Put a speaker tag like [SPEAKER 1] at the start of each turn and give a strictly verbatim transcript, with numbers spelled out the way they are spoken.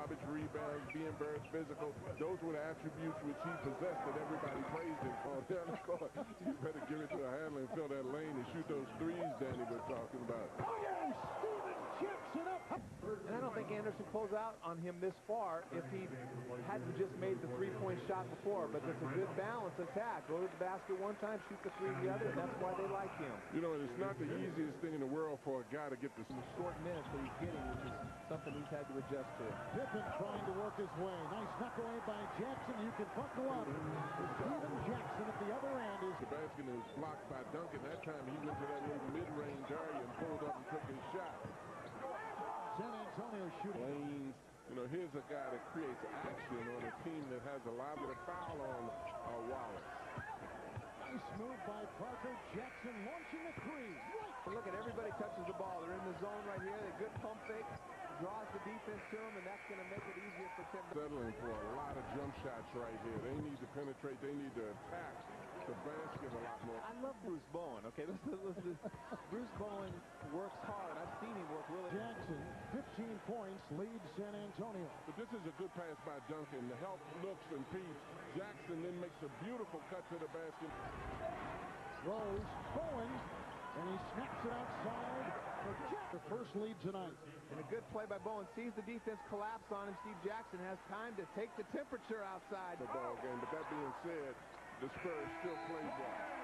[SPEAKER 1] garbage rebounds, being very physical. Those were the attributes which he possessed that everybody praised him for. Down the court, you better give it to a handler and fill that lane and shoot those threes Danny was talking about.
[SPEAKER 2] Oh, yeah, Stephen Jackson up.
[SPEAKER 3] And I don't think Anderson pulls out on him this far if he hadn't just made the three-point shot before. But it's a good balance attack. Go to the basket one time, shoot the three the other, and that's why they like him.
[SPEAKER 1] You know, it's not the easiest thing in the world for a guy to get the
[SPEAKER 3] short minutes that he's getting, which is something he's had to adjust to.
[SPEAKER 2] Pippen trying to work his way. Nice knock away by Jackson. You can buckle up. Stephen Jackson at the other end is...
[SPEAKER 1] The basket was blocked by Duncan. That time he went to that little mid-range area and pulled up and took his shot.
[SPEAKER 2] San Antonio shooting.
[SPEAKER 1] Lanes. You know, here's a guy that creates action on a team that has a lot of foul on uh, Wallace.
[SPEAKER 2] Nice move by Parker Jackson launching a three. Right.
[SPEAKER 3] Look at everybody touches the ball. They're in the zone right here. They good pump fake. Draws the defense to him, and that's going to make it easier for Tim.
[SPEAKER 1] Settling for a lot of jump shots right here. They need to penetrate. They need to attack the basket a lot more.
[SPEAKER 3] I love Bruce Bowen, okay? Listen, listen, Bruce Bowen works hard. I've seen him work really hard.
[SPEAKER 2] Jackson, fifteen points, leads San Antonio.
[SPEAKER 1] But this is a good pass by Duncan. The help, looks, and peace. Jackson then makes a beautiful cut to the basket.
[SPEAKER 2] Rose, Bowen, and he snaps it outside for Jack. The first lead tonight.
[SPEAKER 3] And a good play by Bowen. Sees the defense collapse on him. Steve Jackson has time to take the temperature outside.
[SPEAKER 1] The ball game. But that being said, the Spurs still play well.